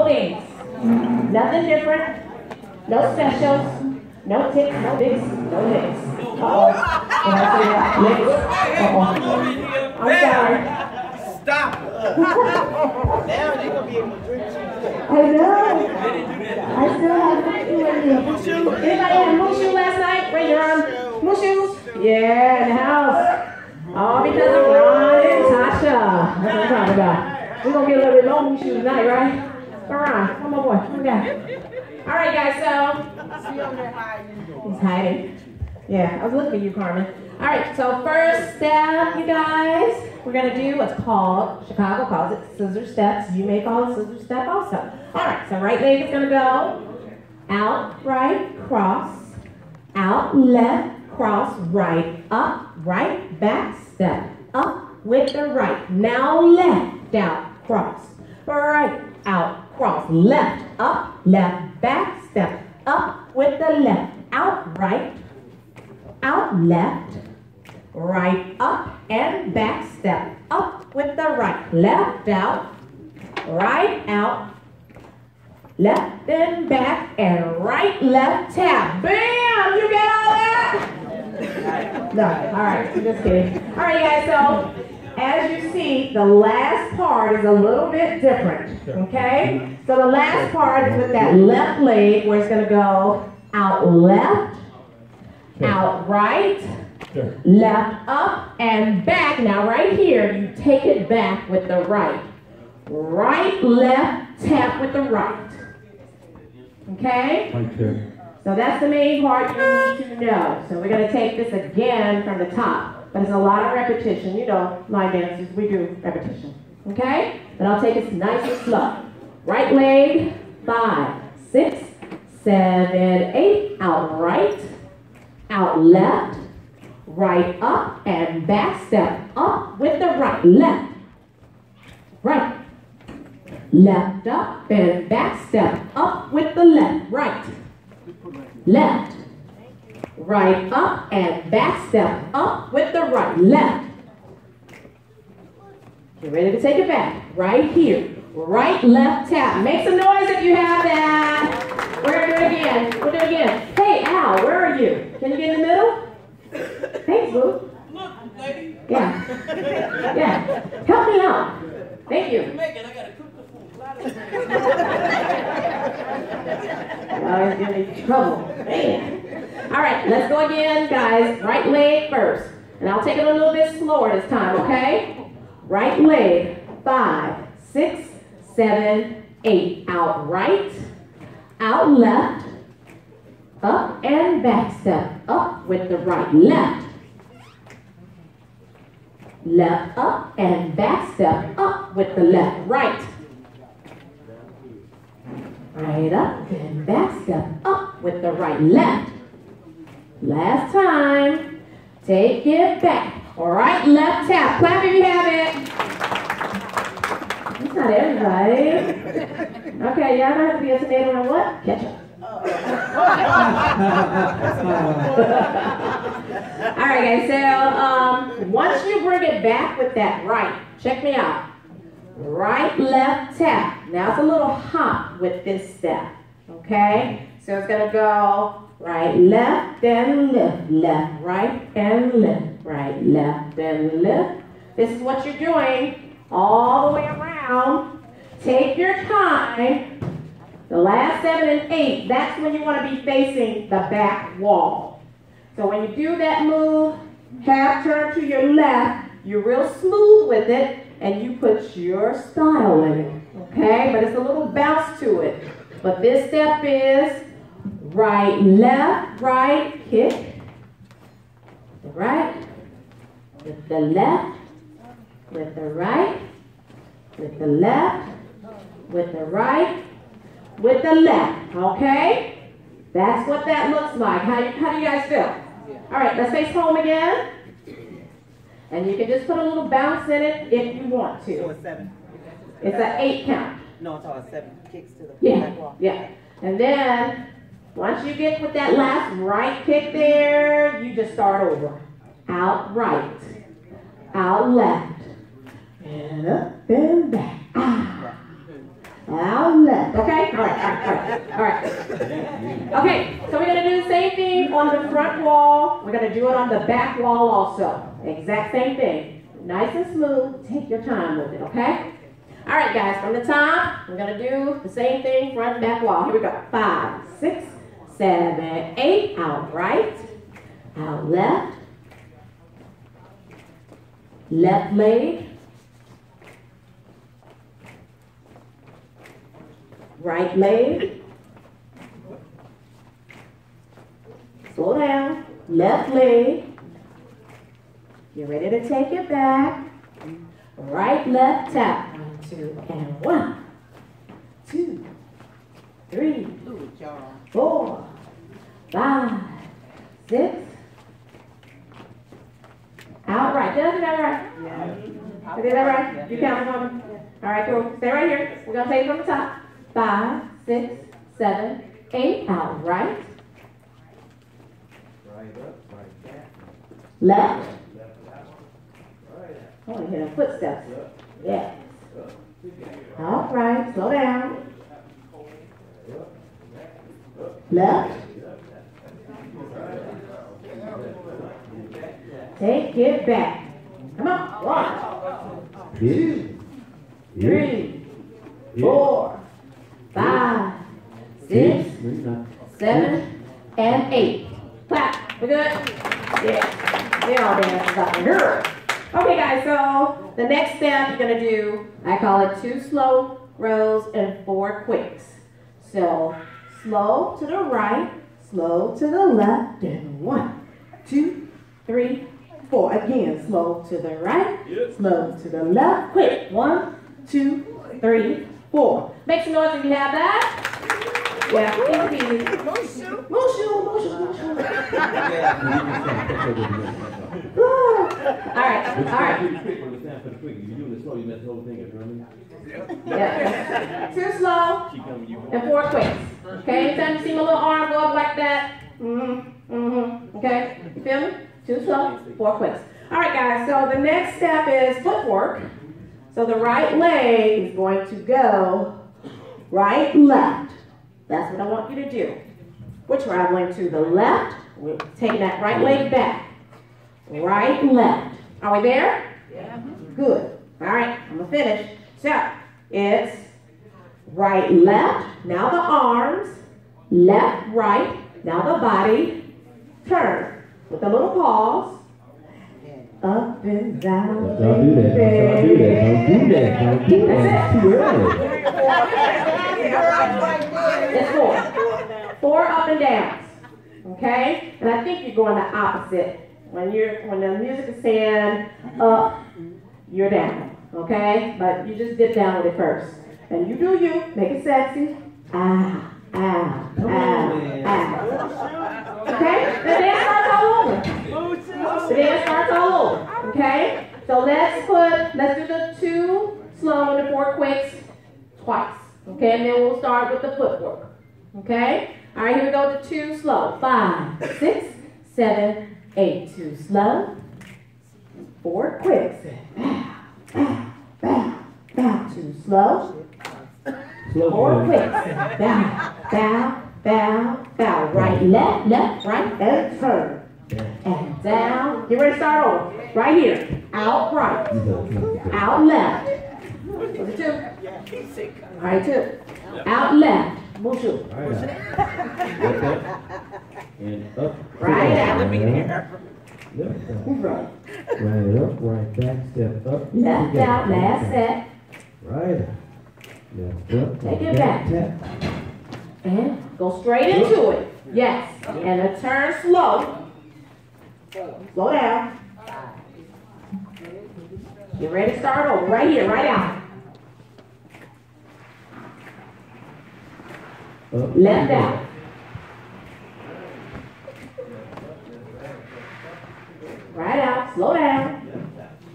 things. Nothing different. No specials. No ticks, no dicks, no licks. Uh-oh. Did I say that? Licks? Uh-oh. I'm sorry. Stop. Now they gonna be able to drink. I know. I still have Mushu in here. Anybody had Mushu last night? Raise your arm. Mushu? Yeah, in the house. All because of Ron and Tasha. That's what I'm talking about. We're going to get a little bit more Mushu tonight, right? All right. Come on, boy. What we got? All right, guys, so. He's hiding. Yeah, I was looking for you, Carmen. All right, so first step, you guys, we're going to do what's called, Chicago calls it scissor steps. You may call it scissor step also. All right, so right leg is going to go out, right, cross, out, left, cross, right, up, right, back, step, up with the right. Now left, out, cross, right, out, cross, left, up, left, back, step, up with the left, out, right, out, left, right, up, and back, step, up with the right, left, out, right, out, left and back, and right, left, tap. Bam! You get all that? No, all right, just kidding. All right, guys, so as you see, the last part is a little bit different, okay? So the last part is with that left leg where it's going to go out left, out right, left up, and back. Now right here, you take it back with the right. Right, left, tap with the right. Okay? So that's the main part you need to know. So we're going to take this again from the top. But it's a lot of repetition. You know, line dancers, we do repetition. Okay? But I'll take it nice and slow. Right leg, 5, 6, 7, 8. Out right, out left, right up, and back step up with the right. Left, right. Left up and back step up with the left, right, left, right up and back step up with the right, left. Get ready to take it back, right here, right, left, tap. Make some noise if you have that. We're going to do it again. We'll do it again. Hey, Al, where are you? Can you get in the middle? Thanks, Boo. Look, lady. Yeah. Yeah. Help me out. Thank you. Make it. I gotta cook the food. Oh, it's giving me trouble. Man. All right, let's go again, guys. Right leg first. And I'll take it a little bit slower this time, okay? Right leg. 5, 6, 7, 8. Out right, out left, up and back step. Up with the right. Left. Left up and back step up with the left. Right. Right up and back step up with the right. Left. Last time. Take it back. All right, left tap. Clap if you have it. That's not everybody. Okay, y'all know how to be a tomato and what? Ketchup. All right, guys, so once you bring it back with that right, check me out. Right, left, tap. Now it's a little hop with this step, okay? So it's going to go right, left, and lift, left, right, and lift, right, left, and lift. This is what you're doing all the way around. Take your time. The last 7 and 8, that's when you want to be facing the back wall. So when you do that move, half turn to your left, you're real smooth with it, and you put your style in it, okay? But it's a little bounce to it. But this step is right, left, right, kick. The right, with the left, with the right, with the left, with the right, with the left, okay? That's what that looks like. How do you guys feel? All right, let's face home again. And you can just put a little bounce in it if you want to. So it's 7. It's an 8 count. No, it's all 7 kicks to the Yeah, back wall. yeah. And then, once you get with that last right kick there, you just start over. Out right, out left, and up and back. Ah. out left. Okay? All right. Okay, so we're going to do the same thing on the front wall. We're going to do it on the back wall also. Exact same thing. Nice and smooth. Take your time with it, okay? All right, guys, from the top, we're going to do the same thing, front and back wall. Here we go. 5, 6, 7, 8. Out right, out left. Left leg. Right leg. Slow down. Left leg. Get ready to take it back. Right, left, tap. 1, 2, and 1, 2, 3, 4, 5, 6. Out right. Did I do that right? Yeah. I did that right? You count for me? All right, cool. Stay right here. We're going to take it from the top. 5, 6, 7, 8. Out right. Right up, right back. Left. I want to hear the footsteps. Yes. All right, slow down. Left. Take it back. Come on. 1, 2, 3, 4, 5, 6, 7, and 8. Clap. We're good? Yeah. They all dance up here. Okay, guys, so the next step you're going to do, I call it 2 slow rows and 4 quicks. So, slow to the right, slow to the left, and 1, 2, 3, 4. Again, slow to the right, slow to the left, quick. 1, 2, 3, 4. Make some noise if you have that. Yeah, easy. Motion. All right. You're doing it slow, you mess the whole thing up, you know what I mean? Yeah. 2 slow and 4 quicks. Okay, anytime you see my little arm go up like that, okay, you feel me? 2 slow, 4 quicks. All right, guys, so the next step is footwork. So the right leg is going to go right, left. That's what I want you to do. We're traveling to the left. We're taking that right leg back. Right, left. Are we there? Yeah. Good. All right, I'm going to finish. So, it's right, left. Now the arms. Left, right. Now the body. Turn. With a little pause. Up and down. Don't do that. Don't do that. Don't do that. Don't do that. It's 4. 4 up and downs. Okay? And I think you're going the opposite. When the music is saying up, you're down. Okay? But you just dip down with it first. And you do you. Make it sexy. Ah, ah, ah, ah. Okay? The dance starts all over. The dance starts all over. Okay? So let's do the 2 slow and the 4 quicks twice. Okay? And then we'll start with the footwork. Okay? All right, here we go to 2 slow. 5, 6, 7, 8. 2 slow. 4 quicks. Bow, bow, bow. 2 slow. 4 quicks. Bow, bow, bow, bow. Right, left, left, right, and turn. And down. Get ready to start over. Right here. Out right. Out left. Those are 2. All right, 2. Out left. Bonjour. And up. Right out. Right up, right back, step up. Left out, last set. Right up. Left up. Take it back. Tap. And go straight into it. Yes. And a turn slow. Slow down. Get ready to start over. Right here, right out. Left out. Right out. Slow down.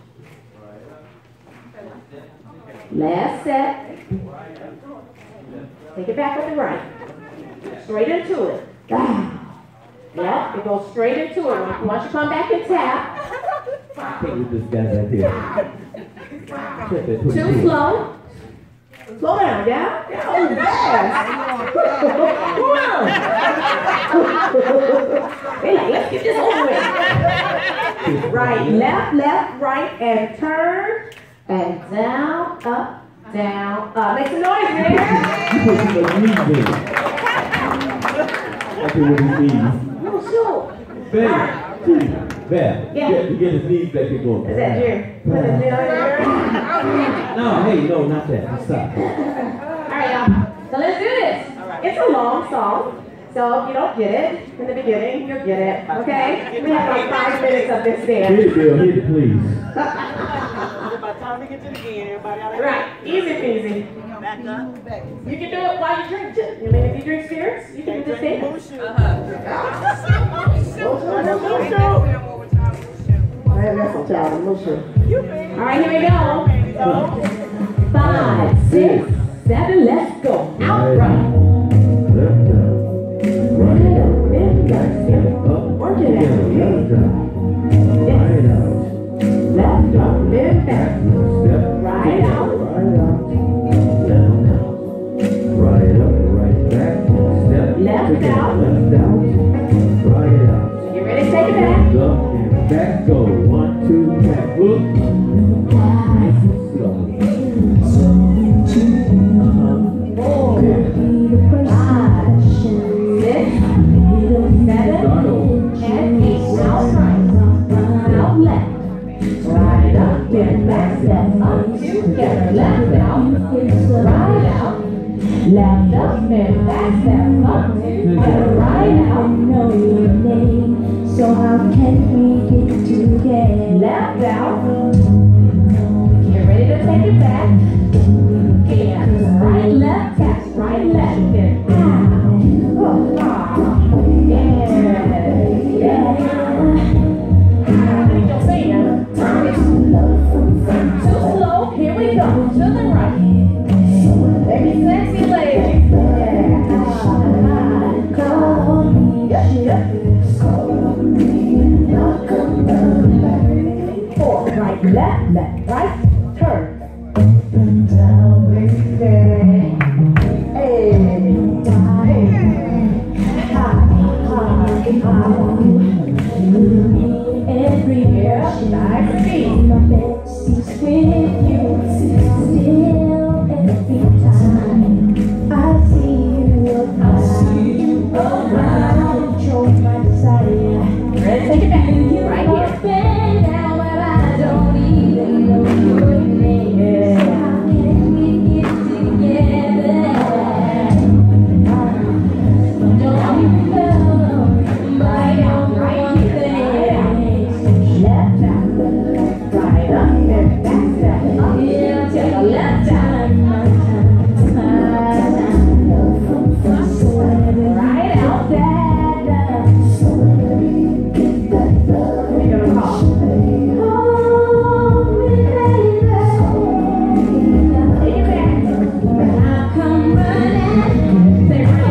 Last set. Take it back with the right. Straight into it. Yeah, it goes straight into it. Once you come back and tap. Take with this guy right here. 2 slow. Slow down, yeah? Yeah, oh, fast. Come on. Hey, let's get this over with. Right, left, left, right, and turn. And down, up, down, up. Make some noise, man. You put some knees in. That's what he needs. No, sure. Bam. Bam. Yeah. You get his knees back and going. Is that you? Put his knee on your No, hey, no, not that. Stop. Alright, y'all. So let's do this. It's a long song. So if you don't get it in the beginning, you'll get it. Okay? We have like 5 minutes of this Hit dance. it, Bill. Hit it, please. By the time we get to the end, everybody out there. Right. Easy peasy. Back up. You can do it while you drink too. I mean, if you drink spirits, you can do this thing. Alright, here we go. 5, 6, 7, let's go. Out right. Left down. Right out. Work it out. Right out. Left up, then back. Step. Right out. Right out. Down, down. Right up, right back. Step. Left together. out. Left out. Right out. Get ready to take it back. Up and back. Go. 1, 2, back. Look. Nice and slow. 4, 5, 6, 7, and 8. Out right. Out left. Right up, then back, step up, together, left out, right out, left up, then back, step up, together, right out, know your name, so how can we get together? left out, get ready to take it back, and right, left, tap, right, left, then out, yeah. Too slow, here we go, to the right. Baby, sexy lady. Four, right, left, left, right, turn. Down, baby. Hey, everywhere, nice feet. My besties with you, still every time I see you around, control my desire. Ready to take it back, right here. Been down where I don't even know your name. So how can we get together? Don't you know? Right out, right here, right out. Left out, right up, and back, step up, to the left out. Right out, we're gonna call. Take it back. Say right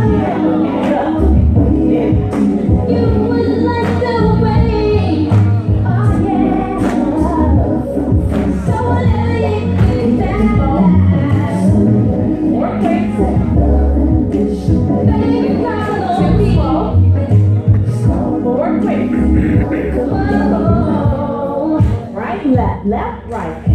there. You would like the way, oh yeah. So whatever you think that More quick. baby, call on me. More quick. Whoa. Right, left, left, right.